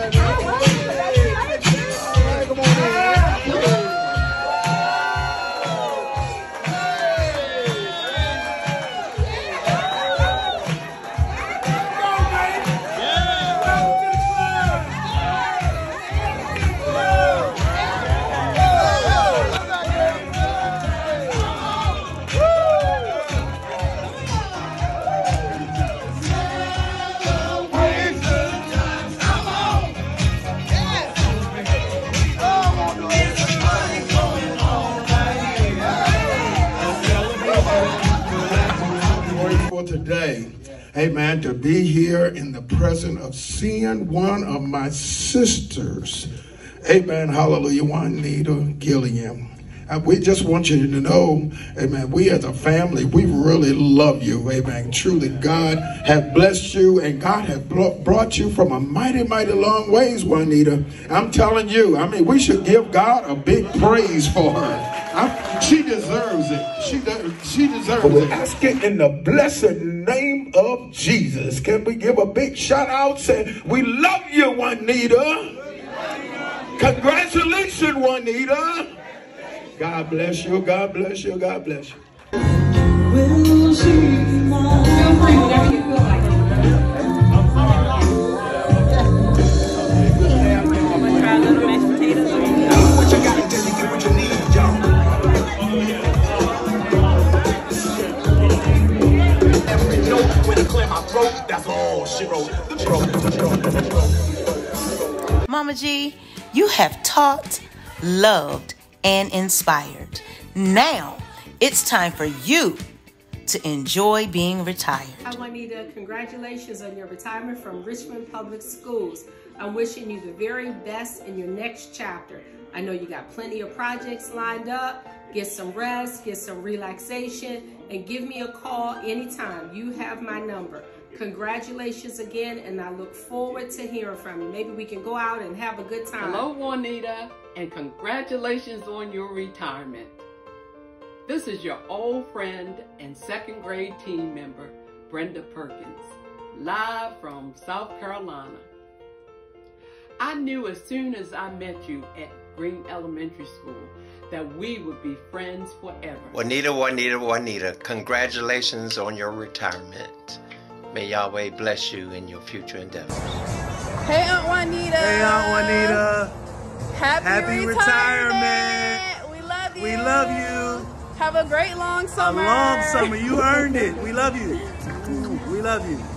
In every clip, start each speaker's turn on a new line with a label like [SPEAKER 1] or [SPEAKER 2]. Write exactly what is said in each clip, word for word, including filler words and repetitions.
[SPEAKER 1] Today, amen, to be here in the presence of seeing one of my sisters, amen, hallelujah, Juanita Gilliam. Uh, we just want you to know, amen, we as a family, we really love you, amen. Truly, God has blessed you, and God has brought you from a mighty, mighty long ways, Juanita. I'm telling you, I mean, we should give God a big praise for her. I, she deserves it. She, she deserves it. We ask it in the blessed name of Jesus. Can we give a big shout out? Say, we love you, Juanita. Congratulations, Juanita. God bless you. God bless you. God bless you. Will she now? Feel free, whatever you feel like. Try a little mashed potatoes. What you got until you get what you need, y'all. Every note when I clear my throat, that's all she wrote.
[SPEAKER 2] Mama G, you have taught, loved, and inspired. Now it's time for you to enjoy being retired.
[SPEAKER 3] Hi Juanita, congratulations on your retirement from Richmond Public Schools. I'm wishing you the very best in your next chapter. I know you got plenty of projects lined up. Get some rest, get some relaxation, and give me a call anytime. You have my number. Congratulations again, and I look forward to hearing from you. Maybe we can go out and have a good time.
[SPEAKER 4] Hello, Juanita, and congratulations on your retirement. This is your old friend and second grade team member, Brenda Perkins, live from South Carolina. I knew as soon as I met you at Green Elementary School that we would be friends forever.
[SPEAKER 5] Juanita, Juanita, Juanita, congratulations on your retirement. May Yahweh bless you in your future endeavors.
[SPEAKER 6] Hey, Aunt Juanita.
[SPEAKER 7] Hey, Aunt Juanita.
[SPEAKER 6] Happy,
[SPEAKER 7] Happy
[SPEAKER 6] retirement.
[SPEAKER 7] retirement.
[SPEAKER 6] We love you.
[SPEAKER 7] We love you.
[SPEAKER 6] Have a great long summer.
[SPEAKER 7] A long summer. You earned it. We love you. We love you.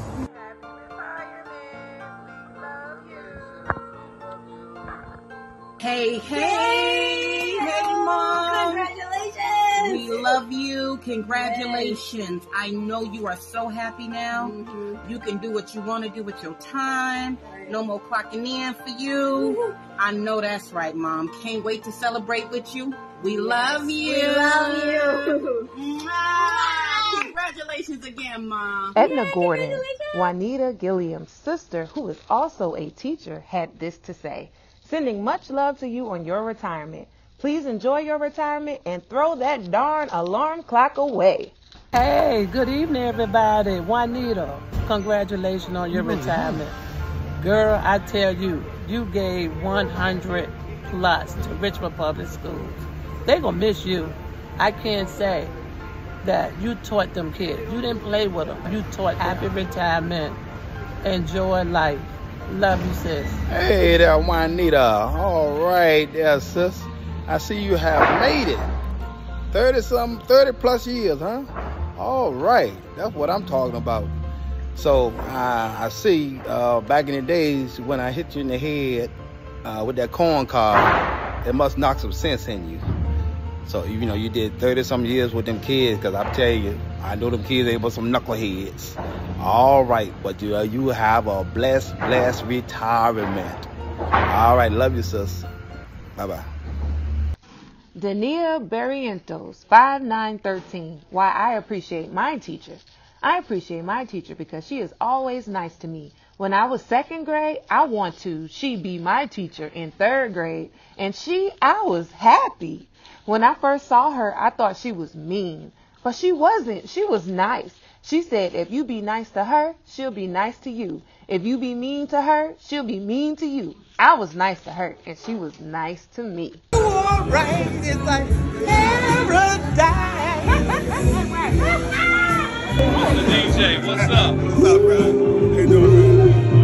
[SPEAKER 8] Hey, hey, hey, Mom.
[SPEAKER 6] Congratulations.
[SPEAKER 8] We love you. Congratulations. Yes. I know you are so happy now. Mm-hmm. You can do what you want to do with your time. Right. No more clocking in for you. Mm-hmm. I know that's right, Mom. Can't wait to celebrate with you. We yes. love you.
[SPEAKER 6] We love you.
[SPEAKER 8] Mwah. Congratulations again, Mom.
[SPEAKER 9] Edna Yay, Gordon, Juanita Gilliam's sister, who is also a teacher, had this to say. Sending much love to you on your retirement. Please enjoy your retirement and throw that darn alarm clock away.
[SPEAKER 10] Hey, good evening, everybody. Juanita, congratulations on your mm-hmm. retirement. Girl, I tell you, you gave one hundred plus to Richmond Public Schools. They're going to miss you. I can't say that you taught them kids. You didn't play with them. You taught happy retirement. Enjoy life. Love you, sis.
[SPEAKER 11] Hey there, Juanita. All right there, sis. I see you have made it. thirty something, thirty plus years, huh? All right. That's what I'm talking about. So uh, I see uh, back in the days when I hit you in the head uh, with that corn cob, it must knock some sense in you. So, you know, you did thirty some years with them kids, because I tell you, I know them kids ain't but some knuckleheads. All right, but you, uh, you have a blessed, blessed retirement. All right, love you, sis. Bye-bye.
[SPEAKER 9] Dania Barrientos, five nine one three. Why I appreciate my teacher. I appreciate my teacher because she is always nice to me. When I was second grade, I want to she be my teacher in third grade, and she, I was happy. When I first saw her, I thought she was mean, but she wasn't. She was nice. She said, if you be nice to her, she'll be nice to you. If you be mean to her, she'll be mean to you. I was nice to her, and she was nice to me.
[SPEAKER 12] All right, it's like paradise.
[SPEAKER 13] The D J, what's up? What's up, bro? How you doing,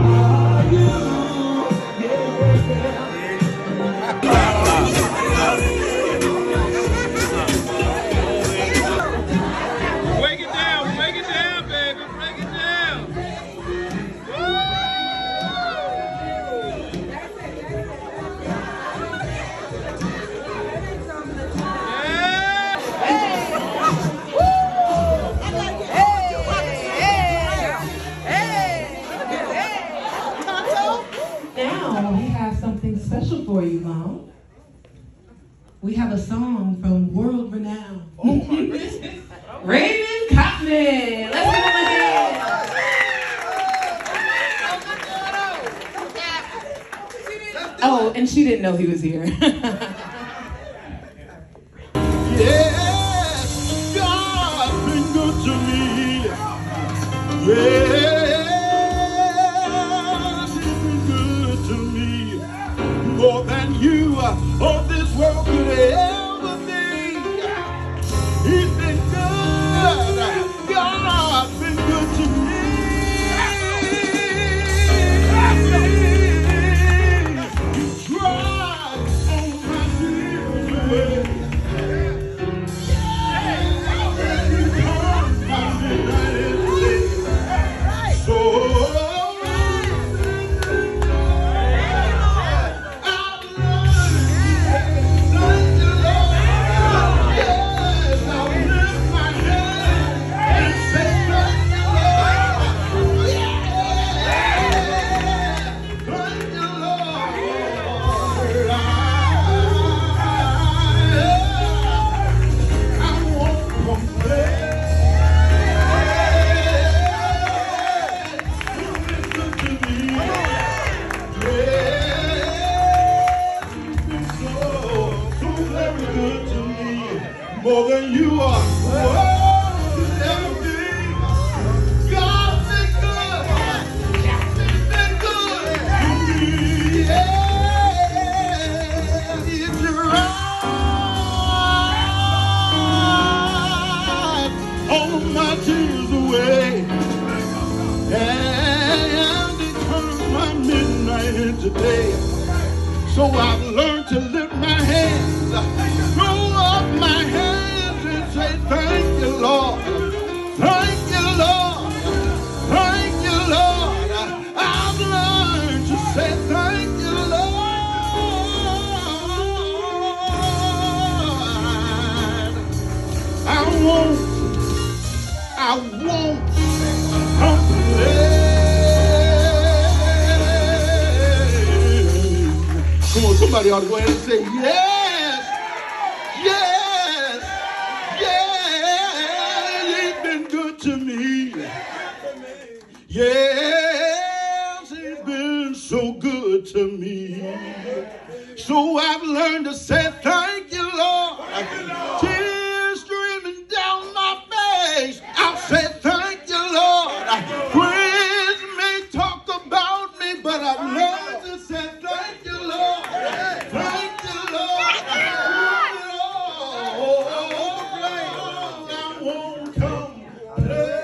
[SPEAKER 13] break it down, break it down, baby, break it down.
[SPEAKER 14] Now we have something special for you, Mom. We have a song from world renowned oh Raymond Cottman. Let's give him a hand. Oh, and she didn't know he was here.
[SPEAKER 12] Yes, God's been good to me. Yes, He's been good to me. More than you or this world could ever be. He's been good. God's been good to me. He tried all my sins away. More than you are. Oh, you'll never be. God's been good. He's been good to me. Yeah, it's right. All my tears away. And it turned my midnight into day. So I've learned to lift my hands, throw up my hands and say, thank you, Lord. Thank you, Lord. Thank you, Lord. I've learned to say thank you, Lord. I won't, I won't complain. Come on, somebody ought to go ahead and say, yes, yes, yes, He's been good to me. Yes, He's been so good to me. So I've learned to say thank you, Lord. Tears streaming down my face. I'll say thank you, Lord. Friends may talk about me, but I've learned to say thank you, Lord. Thank you, Lord. Oh, I won't complain.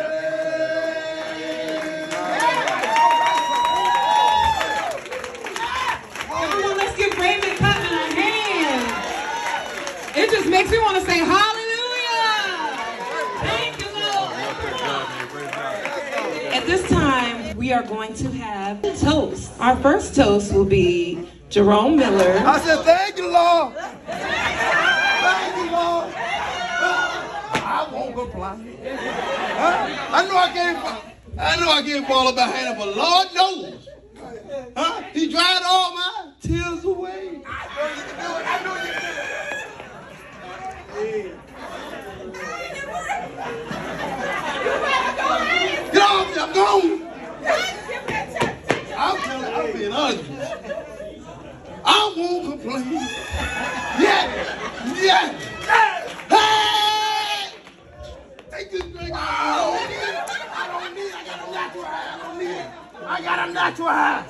[SPEAKER 14] Everyone, let's give Raymond Cottman a hand. It just makes me want to say hallelujah. Thank you, Lord. At this time, we are going to have a toast. Our first toast will be Jerome Miller.
[SPEAKER 12] I said, thank you, Lord. Thank you, Lord. I won't complain. Huh? I know I can't, I know I can't fall behind him, but Lord knows. Huh? He dried all my tears away. I know you can do it. I know you can do it. Get off me, I'm gone. I'm telling, I'm being honest with you. I won't complain. Yeah, yeah. Hey! Take this drink out. I try.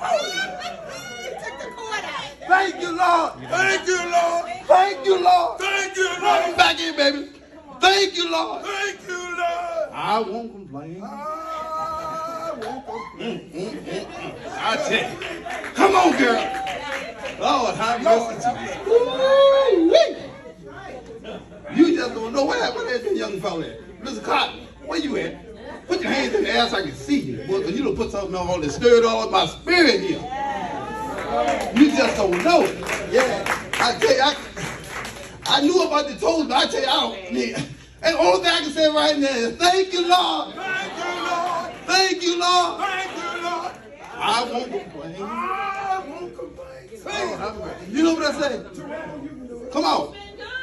[SPEAKER 12] Thank you, Lord. Thank you, Lord. Thank you, Lord. Thank you, Lord. Welcome back in, baby. Thank you, Lord. Thank you, Lord. I won't complain. I won't complain. Mm, mm, mm, mm. I tell you. Come on, girl. Lord, have mercy. Woo-wee. You just don't know what happened. Where's the young fella at? Mister Cotton, where you at? Put your hands in the air so I can see you. Boy, because you don't put something on that stirred all of my spirit here. You just don't know. Yeah. I tell you, I, I knew about the toes, but I tell you, I don't need. And the only thing I can say right now is, thank you, Lord. Thank you, Lord. Thank you, Lord. Thank you, Lord. I won't complain. I won't complain. Oh, you know what I say? Come on.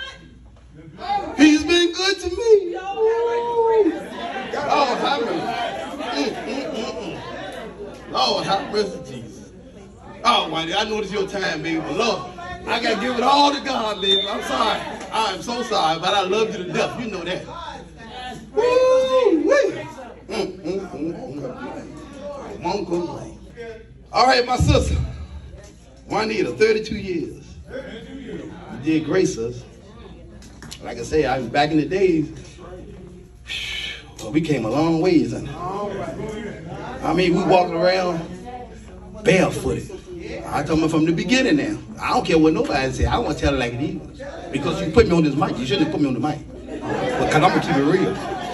[SPEAKER 12] He's been good to me. Oh, have mercy. Mm, mm, mm, mm. Lord, have mercy, Jesus. Oh, Whitey, I know it's your time, baby, but Lord, I got to give it all to God, baby. I'm sorry. I'm so sorry, but I love you to death. You know that. Woo-wee. Mm, mm, mm, mm. Won't complain. All right, my sister, Juanita, thirty-two years. You did grace us. Like I say, I was back in the days. Well, we came a long ways. Honey. I mean, we walking around barefooted. I told them from the beginning now. I don't care what nobody say. I want to tell it like it is. Because you put me on this mic, you shouldn't have put me on the mic. Because I'm going to keep it real.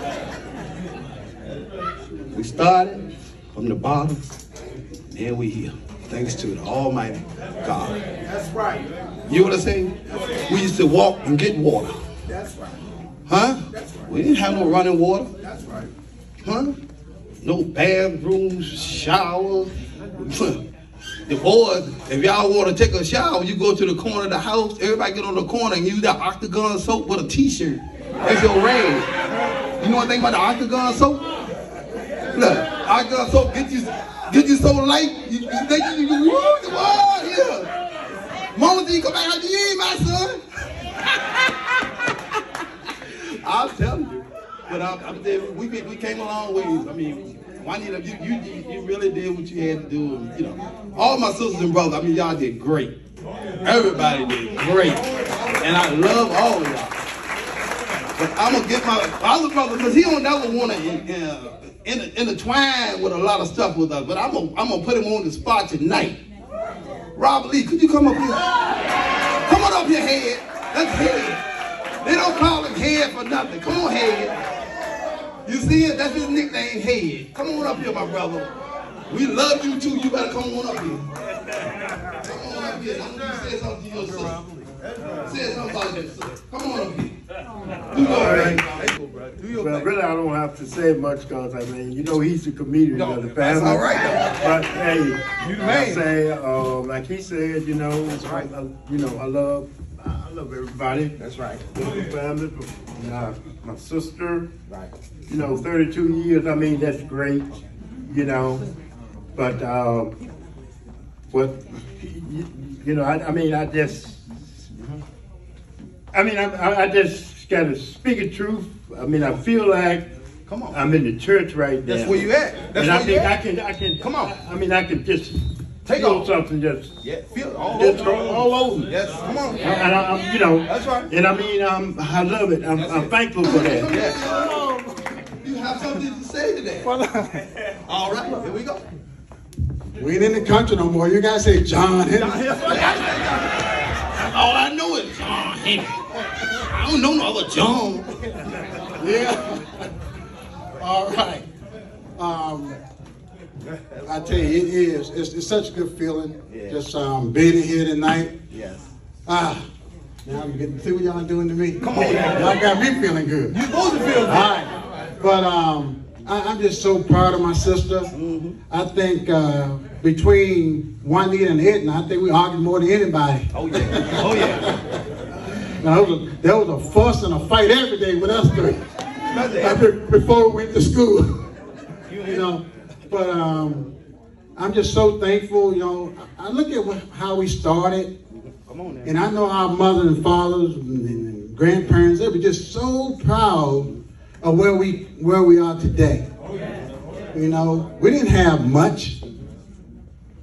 [SPEAKER 12] We started from the bottom, and we here. Thanks to the Almighty God.
[SPEAKER 1] That's right.
[SPEAKER 12] You know what I'm saying? We used to walk and get water.
[SPEAKER 1] That's right.
[SPEAKER 12] Huh?
[SPEAKER 1] That's right.
[SPEAKER 12] We didn't have no running water.
[SPEAKER 1] That's right.
[SPEAKER 12] Huh? No bathrooms, showers. The boys, if y'all want to take a shower, you go to the corner of the house, everybody get on the corner and use that octagon soap with a t-shirt. That's your rag. You know one thing about the octagon soap? Look, octagon soap get you get you so light, you, you think you can woo the wall here. Mama G, come back out the end, my son. I'll tell you. But I'm, I'm saying, we, we came a long ways. I mean, Juanita, you, you, you really did what you had to do. And, you know, all my sisters and brothers, I mean, y'all did great. Everybody did great. And I love all of y'all. But I'm going to get my other brother, because he don't never want to uh, intertwine with a lot of stuff with us. But I'm going I'm to put him on the spot tonight. Robert Lee, could you come up here? Come on up here, Head. That's Head. They don't call him Head for nothing. Come on, Head. You see it? That's his nickname, Head. Come on up here, my brother. We love you too. You better come on up here. Come on up here. I want you to say something to your sister. Say something about your sister. Come on up here. Do your thing.
[SPEAKER 15] Do your well, thing. Really, I don't have to say much because, I mean, you know, he's the comedian no, of the family.
[SPEAKER 12] That's all right.
[SPEAKER 15] But, hey,
[SPEAKER 12] you the
[SPEAKER 15] I say, uh, like he said, you know, that's right. I, you know, I love, I love everybody.
[SPEAKER 12] That's right.
[SPEAKER 15] Love the family. My, my sister. Right. You know, thirty-two years, I mean, that's great, you know, but, uh, what, you, you know, I, I mean, I just, I mean, I, I just got to speak the truth. I mean, I feel like
[SPEAKER 12] Come on.
[SPEAKER 15] I'm in the church right now.
[SPEAKER 12] That's where you at. That's
[SPEAKER 15] and
[SPEAKER 12] where
[SPEAKER 15] I
[SPEAKER 12] you
[SPEAKER 15] mean,
[SPEAKER 12] at.
[SPEAKER 15] I can, I can,
[SPEAKER 12] Come on.
[SPEAKER 15] I mean, I can just
[SPEAKER 12] Take
[SPEAKER 15] feel
[SPEAKER 12] off.
[SPEAKER 15] something just,
[SPEAKER 12] yeah, feel it all
[SPEAKER 15] just
[SPEAKER 12] over.
[SPEAKER 15] all over.
[SPEAKER 12] Yes, come on.
[SPEAKER 15] And I, I'm, you know,
[SPEAKER 12] That's right.
[SPEAKER 15] And I mean, um, I love it. I'm, I'm thankful for that.
[SPEAKER 12] Yes. You have something to say today. All right, here we go.
[SPEAKER 1] We ain't in the country no more. You guys say John Henry.
[SPEAKER 12] All I know is John Henry. I don't know no other John.
[SPEAKER 1] Yeah. All right. Um, I tell you, it is. It's, it's such a good feeling.
[SPEAKER 12] Yeah.
[SPEAKER 1] Just um, being here tonight.
[SPEAKER 12] Yes.
[SPEAKER 1] Ah. Now I'm getting to see what y'all doing to me.
[SPEAKER 12] Come on.
[SPEAKER 1] Y'all got me feeling good.
[SPEAKER 12] You supposed to feel good.
[SPEAKER 1] All right. But um, I, I'm just so proud of my sister. Mm-hmm. I think uh, between Juanita and Edna, I think we argued more than anybody.
[SPEAKER 12] Oh yeah. Oh yeah.
[SPEAKER 1] Now, there, was a, there was a fuss and a fight every day with us three. uh, before we went to school. You know. But um, I'm just so thankful. You know, I look at what, how we started.
[SPEAKER 12] Come on now.
[SPEAKER 1] And I know our mothers and fathers and, and grandparents, they were just so proud of where we where we are today. You know, we didn't have much,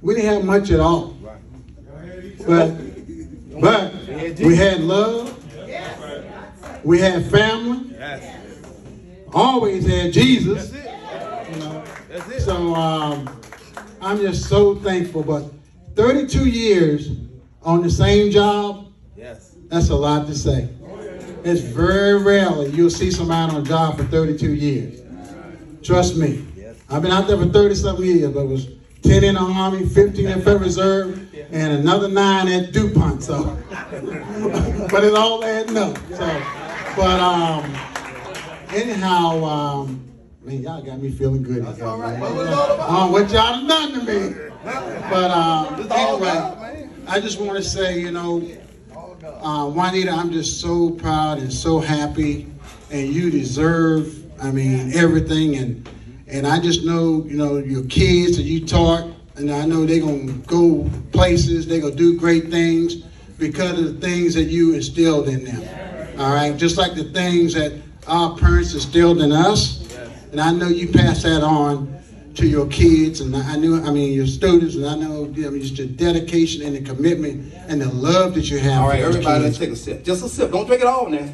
[SPEAKER 16] we didn't have much at all. But, but we had love. We had family. Always had Jesus. You know. So um, I'm just so thankful. But thirty-two years on the same job, that's a lot to say. It's very rarely you'll see somebody on a job for thirty-two years. Trust me. I've been out there for thirty-something years, but it was ten in the Army, fifteen in Federal Reserve, and another nine at DuPont. So, but it's all adding up. So, but um, anyhow, um, man, y'all got me feeling good. That's all right. What, uh, what y'all done to me? But um, anyway, I just want to say, you know, uh, Juanita, I'm just so proud and so happy, and you deserve, I mean, everything. And and I just know, you know, your kids that you taught, and I know they're gonna go places, they're gonna do great things because of the things that you instilled in them. All right, just like the things that our parents instilled in us, and I know you pass that on to your kids, and I knew, I mean, your students, and I know, I mean, just the dedication and the commitment and the love that you have.
[SPEAKER 17] All right,
[SPEAKER 16] for
[SPEAKER 17] everybody,
[SPEAKER 16] kids.
[SPEAKER 17] let's take a sip. Just a sip. Don't drink it all now.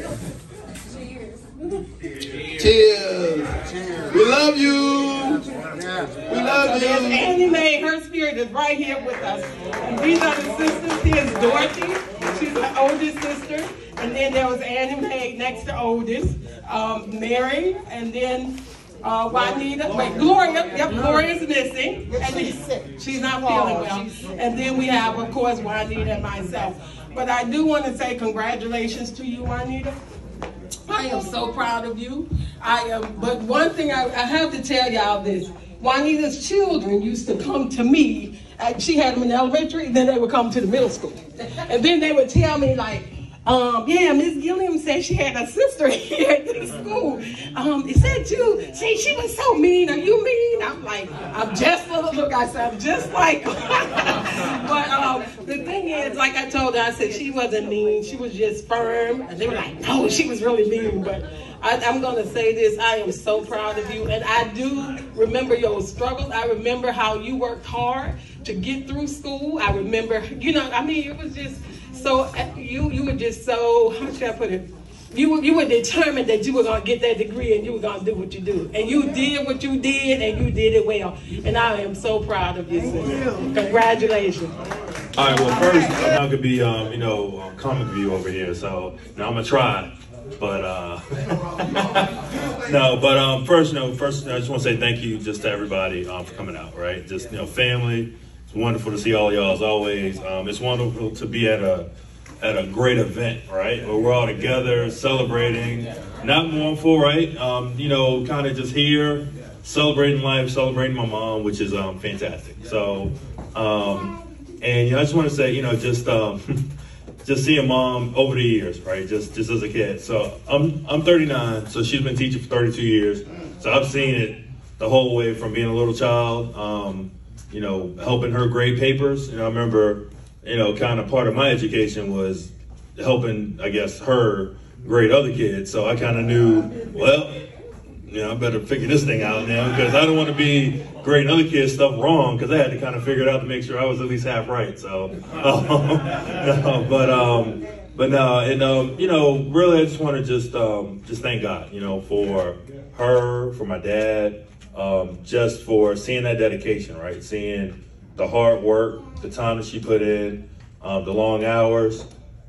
[SPEAKER 17] Cheers. Cheers. We love you. We love you.
[SPEAKER 18] There's Annie Mae. Her spirit is right here with us. And these are the sisters. Here's Dorothy. She's the oldest sister. And then there was Annie Mae next to oldest. Um, Mary. And then uh, Juanita. Wait, Gloria. Yep, Gloria's missing. And then, she's not feeling well. And then we have, of course, Juanita and myself. But I do want to say congratulations to you, Juanita. I am so proud of you. I am, but one thing I, I have to tell y'all this. Juanita's children used to come to me. And she had them in elementary, and then they would come to the middle school. And then they would tell me like, um, yeah, Miss Gilliam said she had a sister here at the school. Um, is that you? See, she was so mean. Are you mean? I'm like, I'm just, look, I said, I'm just like, but um, the thing is, like I told her, I said she wasn't mean. She was just firm. And they were like, no, she was really mean. But I, I'm going to say this. I am so proud of you. And I do remember your struggles. I remember how you worked hard to get through school. I remember, you know, I mean, it was just, so you you were just so, how should I put it? You were, you were determined that you were going to get that degree and you were going to do what you do. And you did what you did, and you did it well. And I am so proud of you, sister. Congratulations.
[SPEAKER 13] All right, well, first, I'm not going to be, um, you know, comic view over here, so now I'm going to try. But, uh, no, but um, first, you know, first, I just want to say thank you just to everybody um, for coming out, right? Just, you know, family. It's wonderful to see all y'all as always. Um, it's wonderful to be at a at a great event, right? Where we're all together celebrating, not mournful, right? Um, you know, kind of just here celebrating life, celebrating my mom, which is um, fantastic. So, um, and you know, I just want to say, you know, just um, just seeing mom over the years, right? Just just as a kid. So I'm I'm thirty-nine, so she's been teaching for thirty-two years. So I've seen it the whole way from being a little child. Um, you know, helping her grade papers. And I remember, you know, kind of part of my education was helping, I guess, her grade other kids. So I kind of knew, well, you know, I better figure this thing out now because I don't want to be grading other kids' stuff wrong because I had to kind of figure it out to make sure I was at least half right. So, um, no, but, um, but no, and, um, you know, really I just want to just, um, just thank God, you know, for her, for my dad, Um, just for seeing that dedication, right? Seeing the hard work, the time that she put in, um, the long hours,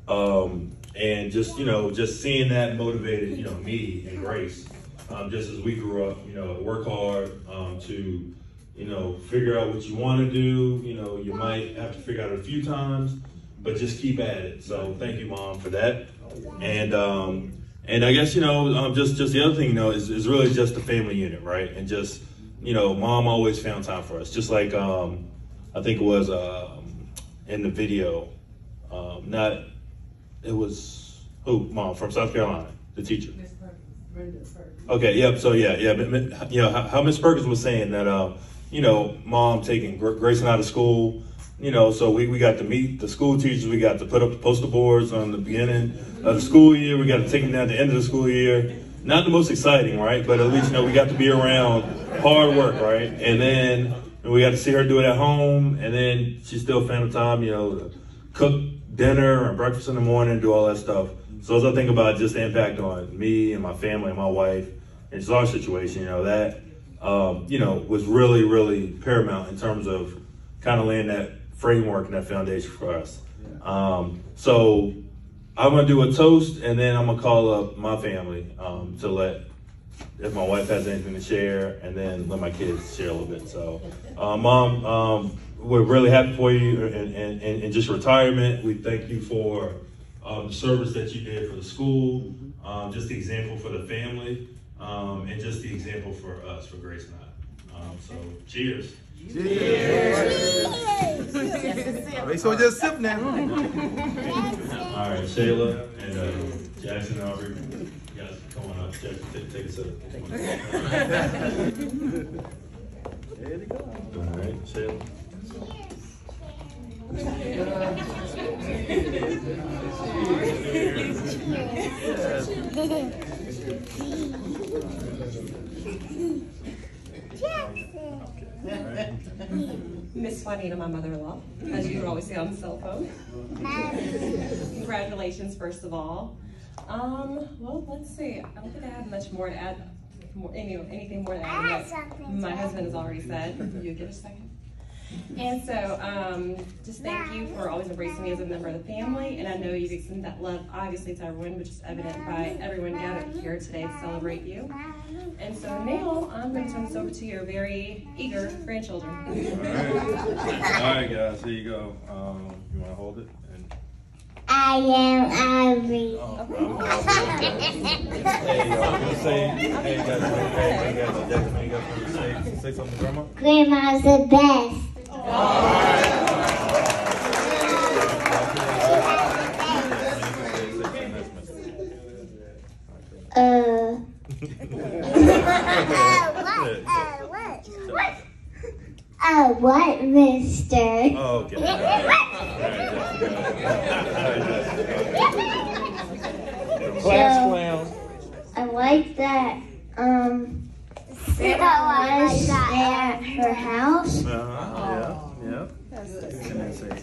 [SPEAKER 13] um, and just, you know, just seeing that motivated, you know, me and Grace, um, just as we grew up, you know, work hard um, to, you know, figure out what you want to do. You know, you might have to figure out it a few times, but just keep at it. So thank you, Mom, for that. And, um, And I guess, you know, um, just, just the other thing, you know, is, is really just the family unit, right? And just, you know, Mom always found time for us. Just like, um, I think it was um, in the video, um, not, it was, who, Mom, from South Carolina, the teacher. Miss Perkins. Okay, yep, so yeah, yeah, you know, how, how Miss Perkins was saying that, um, you know, Mom taking Grayson out of school, you know, so we, we got to meet the school teachers. We got to put up the poster boards on the beginning of the school year. We got to take them down at the end of the school year. Not the most exciting, right? But at least, you know, we got to be around hard work, right? And then and we got to see her do it at home, and then she still found the time, you know, cook dinner and breakfast in the morning, do all that stuff. So as I think about just the impact on me and my family and my wife, and it's our situation, you know, that, um, you know, was really, really paramount in terms of kind of laying that framework and that foundation for us. Um, so I'm gonna do a toast, and then I'm gonna call up my family um, to let, if my wife has anything to share, and then let my kids share a little bit. So, uh, Mom, um, we're really happy for you in, in, in just retirement. We thank you for um, the service that you did for the school, um, just the example for the family, um, and just the example for us, for Grace and I. Um, so, cheers.
[SPEAKER 7] Cheers. They so just sip now.
[SPEAKER 13] All right, Shayla and uh, Jackson and Aubrey, you guys come on up. Jackson, take, take a sip. There you go. All right, Shayla.
[SPEAKER 19] Miss Juanita, my mother-in-law, as you would always say on the cell phone. Congratulations, first of all. Um, well, let's see. I don't think I have much more to add. More, any, anything more to add than what my husband has already said. You give a second. And so, um, just thank you for always embracing me as a member of the family. And I know you've extended that love, obviously, to everyone, which is evident by everyone gathered here today to celebrate you. And so now, I'm going to turn this over to your very eager grandchildren.
[SPEAKER 13] All right, All right guys, here you go. Um, you want to hold it? And...
[SPEAKER 6] I am Abby.
[SPEAKER 13] Oh, hey, y'all gonna say, hey, you guys, hey, you guys, Jackson, you guys want to say, say something to Grandma?
[SPEAKER 6] Grandma's the best. Uh. uh, what? Uh, what? What? Uh, what, mister?
[SPEAKER 13] Oh, okay.
[SPEAKER 6] Class clown. I like that, um, Santa was at her house.
[SPEAKER 13] Uh-huh, yeah, yeah. And then say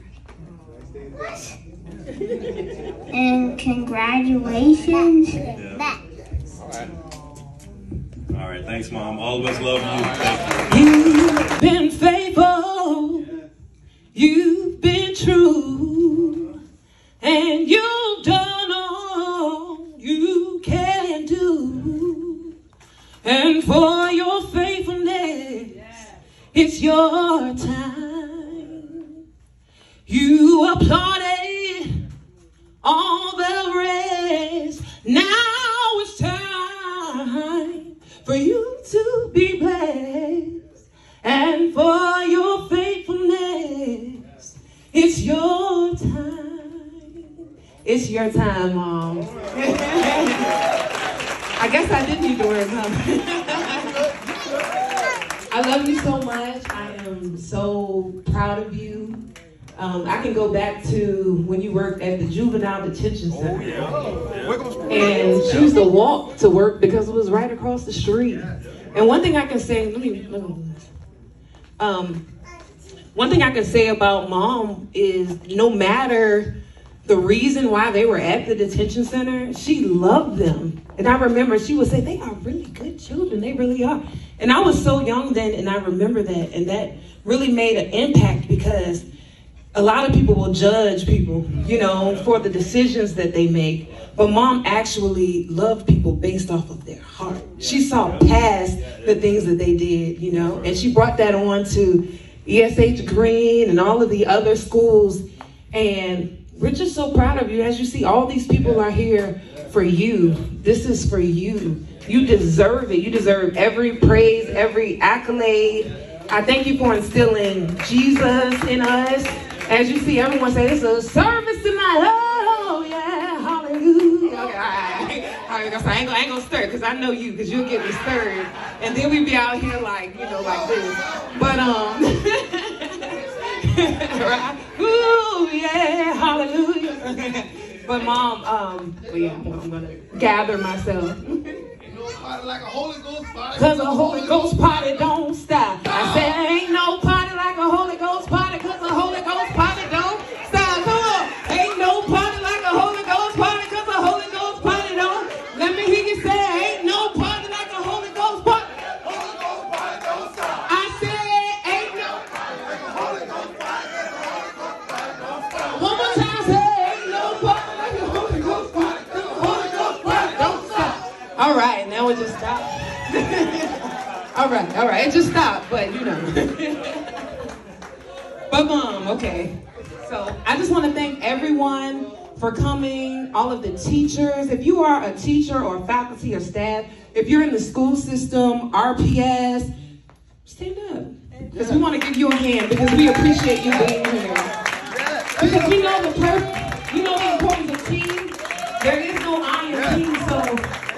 [SPEAKER 13] happy.
[SPEAKER 6] And congratulations.
[SPEAKER 13] Yeah. All right. All right, thanks, Mom. All of us love you. Thank you.
[SPEAKER 10] You've been faithful. You've been true. And you've done all you can do. And for your faithfulness, it's your time. You applauded all the rest. Now it's time for you to be blessed. And for your faithfulness, it's your time. It's your time, Mom. I guess I did need the word, huh? I love you so much. I am so proud of you. Um, I can go back to when you worked at the Juvenile Detention Center. Oh, yeah. And she used to walk to work because it was right across the street. And one thing I can say, let me, let me um, one thing I can say about Mom is no matter the reason why they were at the detention center, she loved them. And I remember she would say, they are really good children. They really are. And I was so young then, and I remember that. And that really made an impact because a lot of people will judge people, you know, for the decisions that they make. But Mom actually loved people based off of their heart. She saw past the things that they did, you know, and she brought that on to E S H Green and all of the other schools. And we're just so proud of you. As you see, all these people are here for you. This is for you. You deserve it. You deserve every praise, every accolade. I thank you for instilling Jesus in us. As you see, everyone say, it's a service tonight. Oh, yeah, hallelujah. Okay, all right. All right, I ain't gonna, I ain't gonna stir, because I know you, because you'll get me stirred. And then we be out here like, you know, like this. But, um, right? Ooh, yeah, hallelujah. But, Mom, um, well, yeah, I'm gonna gather myself.
[SPEAKER 17] party like a Holy Ghost party.
[SPEAKER 14] Cause a Holy Ghost party don't stop. I said ain't no party like a Holy Ghost party, cause a Holy Ghost party don't stop. Come on. Ain't no party like a Holy Ghost party, cause a Holy Ghost party don't. Let me hear you say ain't no party like a Holy Ghost party.
[SPEAKER 17] Holy Ghost party don't stop.
[SPEAKER 14] I said ain't no
[SPEAKER 17] party like a Holy Ghost party, cause a Holy Ghost party don't stop.
[SPEAKER 14] One more time, say ain't no party like a Holy Ghost party, cause a Holy Ghost party don't stop. All right, now it just stopped. all right, all right, it just stopped, but you know. But Mom, okay. So I just want to thank everyone for coming, all of the teachers. If you are a teacher or faculty or staff, if you're in the school system, R P S, stand up. Because we want to give you a hand because we appreciate you being here. Because we know the per- we know the importance of team. There is no I in team, so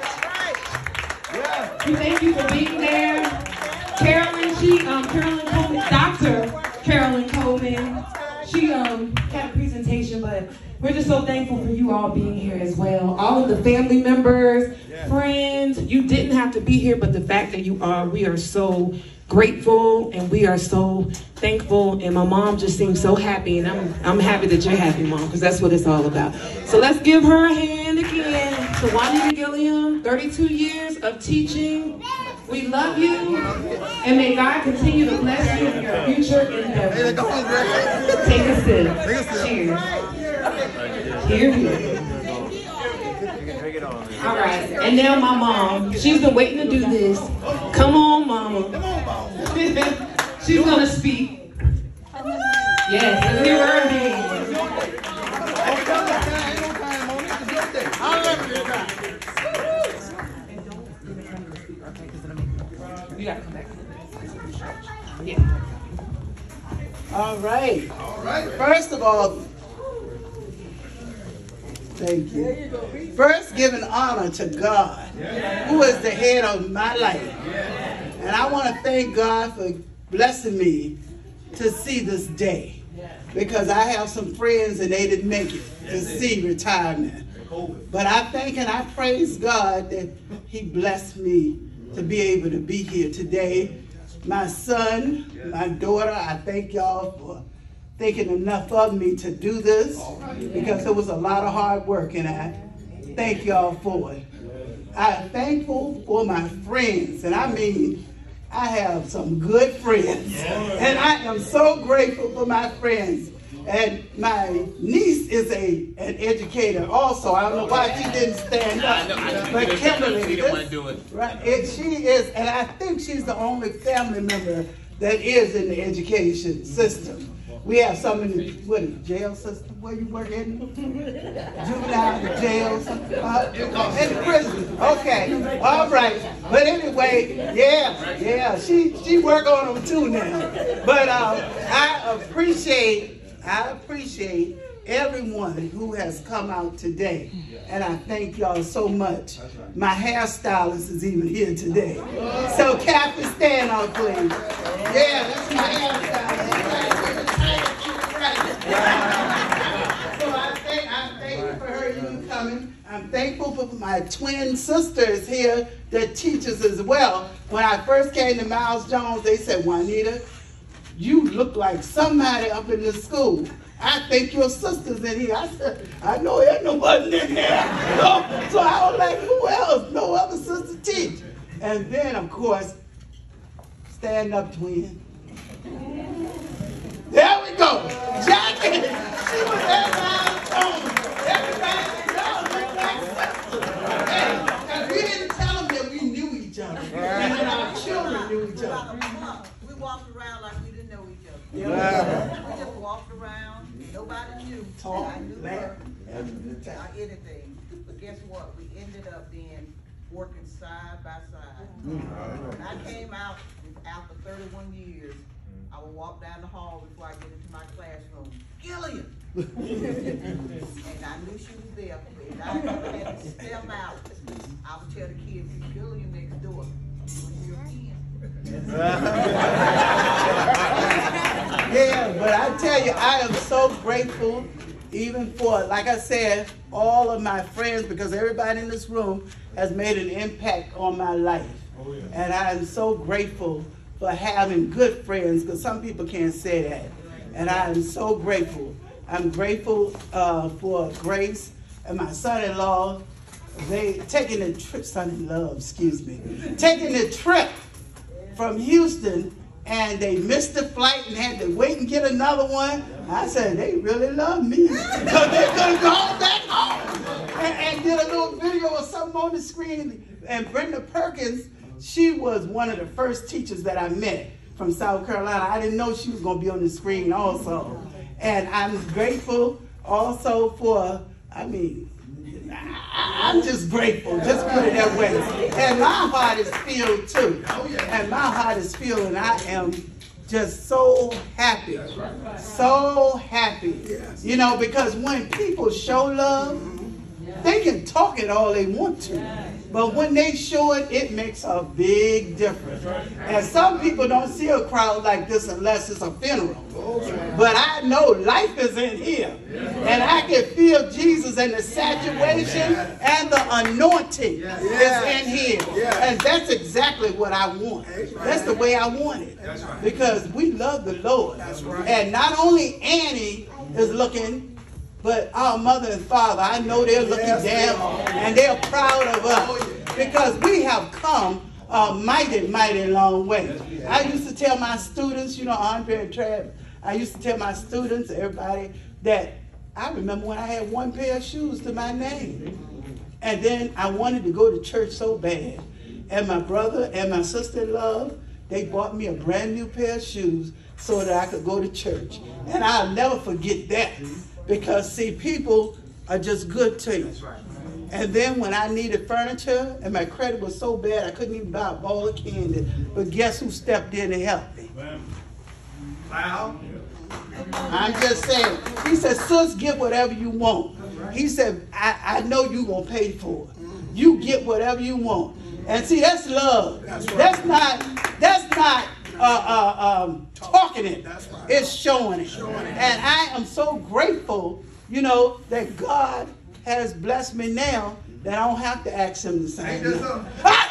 [SPEAKER 14] we thank you for being there. Carolyn, she, um, Carolyn Coleman, Doctor Carolyn Coleman, she um had a presentation, but we're just so thankful for you all being here as well. All of the family members, friends, you didn't have to be here, but the fact that you are, we are so grateful and we are so thankful. And my mom just seems so happy, and I'm I'm happy that you're happy, Mom, because that's what it's all about. So let's give her a hand again to Juanita Gilliam, thirty-two years of teaching. We love you, and may God continue to bless you in your future endeavors. Take a sip. Cheers. Here we go. All right, and now my mom. She's been waiting to do this. Come on, Mama. She's gonna speak. Yes, let's hear her name. You gotta come back. Yeah.
[SPEAKER 20] All right. All right. First of all, thank you. First, giving honor to God, who is the head of my life. And I want to thank God for blessing me to see this day. Because I have some friends and they didn't make it to see retirement. But I thank and I praise God that He blessed me to be able to be here today. My son, my daughter, I thank y'all for thinking enough of me to do this, because it was a lot of hard work, and I thank y'all for it. I'm thankful for my friends, and I mean, I have some good friends, and I am so grateful for my friends. And my niece is a an educator also. I don't know why she didn't stand up. But Kimberly, she didn't want to do it. Right, it, she is, and I think she's the only family member that is in the education system. We have some in the what, jail system. Where you work in? Juvenile jail, uh, in prison. Okay, all right. But anyway, yeah, yeah. She she work on them too now. But uh, I appreciate. I appreciate everyone who has come out today, and I thank y'all so much. My hairstylist is even here today. So Kathy, stand up, please. Yeah, that's my hairstylist. So I thank, I thank you for her even coming. I'm thankful for my twin sisters here that teachers as well. When I first came to Miles Jones, they said, Juanita, you look like somebody up in the school. I think your sister's in here. I said, I know there's nobody in there. So, so I was like, who else? No other sister teach. And then, of course, stand up, twin. There we go. Jackie, she was at Miles Jones. Everybody knows look like sisters. Okay? And we didn't tell them that we knew each other. And that our children knew each other.
[SPEAKER 21] We walked around like we didn't know each other.
[SPEAKER 20] Yeah.
[SPEAKER 21] We just walked around. Nobody knew.
[SPEAKER 20] Talk,
[SPEAKER 21] I knew
[SPEAKER 20] laugh,
[SPEAKER 21] her.
[SPEAKER 20] have a good time.
[SPEAKER 21] Not anything. But guess what? We ended up being working side by side.
[SPEAKER 20] Mm-hmm.
[SPEAKER 21] When I came out after thirty-one years, I would walk down the hall before I get into my classroom. Gilliam! And I knew she was there. And I never had to step out. I would tell the kids, Gilliam next door.
[SPEAKER 20] Yeah, but I tell you, I am so grateful even for, like I said, all of my friends, because everybody in this room has made an impact on my life. Oh, yeah. And I am so grateful for having good friends, because some people can't say that. And I am so grateful. I'm grateful uh, for Grace and my son-in-law. They taking the trip, son-in-law, excuse me, taking the trip from Houston, and they missed the flight and had to wait and get another one. I said, they really love me, because they could have gone back home and, and did a little video or something on the screen. And Brenda Perkins, she was one of the first teachers that I met from South Carolina. I didn't know she was going to be on the screen also. And I'm grateful also for, I mean, I'm just grateful, just put it that way. And my heart is filled too. And my heart is filled, and I am just so happy, so happy. You know, because when people show love, they can talk it all they want to. But when they show it, it makes a big difference. And some people don't see a crowd like this unless it's a funeral. But I know life is in here. And I can feel Jesus and the saturation and the anointing is in here. And that's exactly what I want. That's the way I want it. Because we love the Lord. And not only Annie is looking, but our mother and father, I know they're looking down and they're proud of us, because we have come a mighty, mighty long way. I used to tell my students, you know, Andre and Trav, I used to tell my students, everybody, that I remember when I had one pair of shoes to my name. And then I wanted to go to church so bad. And my brother and my sister-in-law, they bought me a brand new pair of shoes so that I could go to church. And I'll never forget that. Because, see, people are just good to you. And then when I needed furniture, and my credit was so bad, I couldn't even buy a bowl of candy. But guess who stepped in and helped me? Wow. I'm just saying. He said, sis, get whatever you want. He said, I, I know you're going to pay for it. You get whatever you want. And see, that's love. That's not, that's not uh, uh, um, talking it. It's showing it. And I am so grateful, you know, that God has blessed me now that I don't have to ask him the same. Thank you, Lord.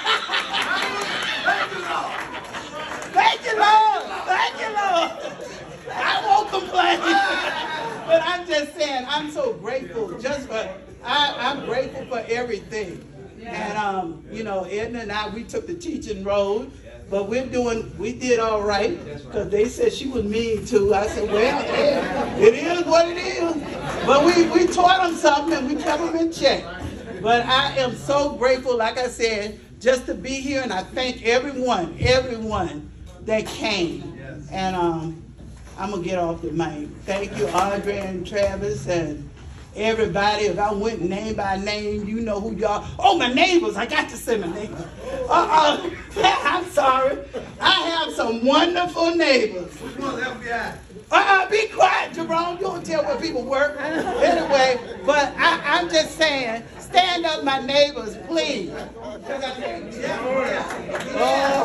[SPEAKER 20] Thank you, Lord. Thank you, Lord. I won't complain. But I'm just saying, I'm so grateful just for, I, I'm grateful for everything. And, um, you know, Edna and I, we took the teaching road. But we're doing, we did all right, because they said she was mean too. I said, well, yeah, it is what it is. But we, we taught them something and we kept them in check. But I am so grateful, like I said, just to be here. And I thank everyone, everyone that came. And um, I'm going to get off the mic. Thank you, Audrey and Travis and everybody. If I went name by name, you know who y'all. Oh, my neighbors. I got to say my neighbors. Uh-uh. I'm sorry. I have some wonderful neighbors. Uh-uh. Be quiet, Jerome. You don't tell where people work. Anyway, but I, I'm just saying, stand up, my neighbors, please. Because I think, yeah, yeah. Oh,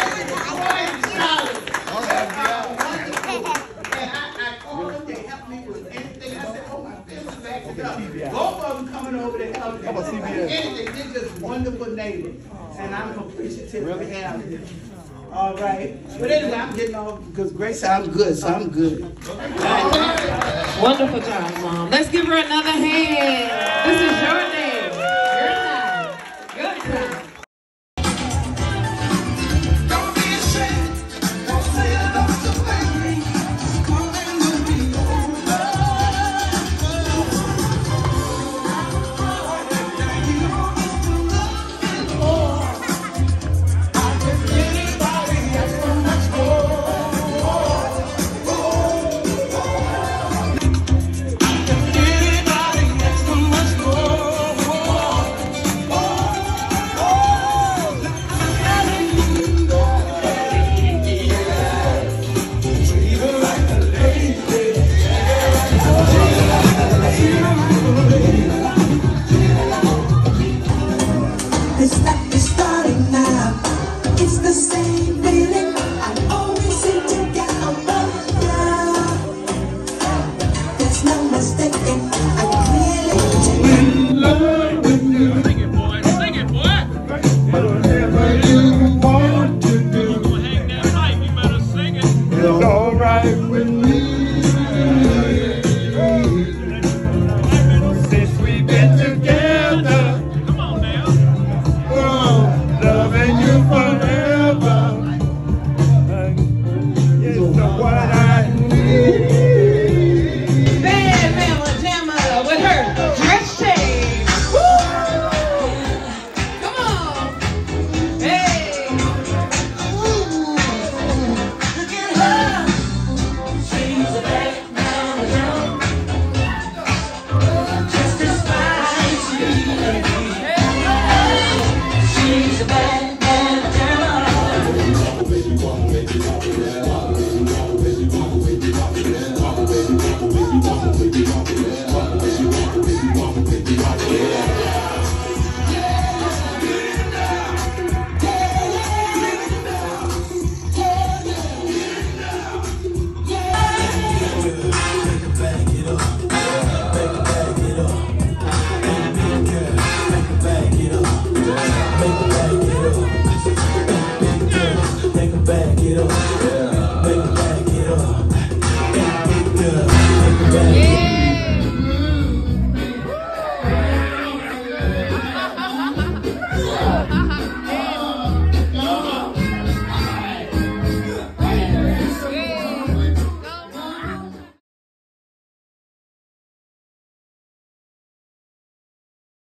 [SPEAKER 20] oh. And I, I called them. They helped me with anything. I said, oh, my business is acting up. Both of them coming over to help me. How about C B S? Anything. They're just wonderful neighbors. And I'm appreciative really? to have them. All right. But anyway, I'm getting off because Grace said I'm good, so I'm good.
[SPEAKER 14] Wonderful job, Mom. Let's give her another hand. This is your name.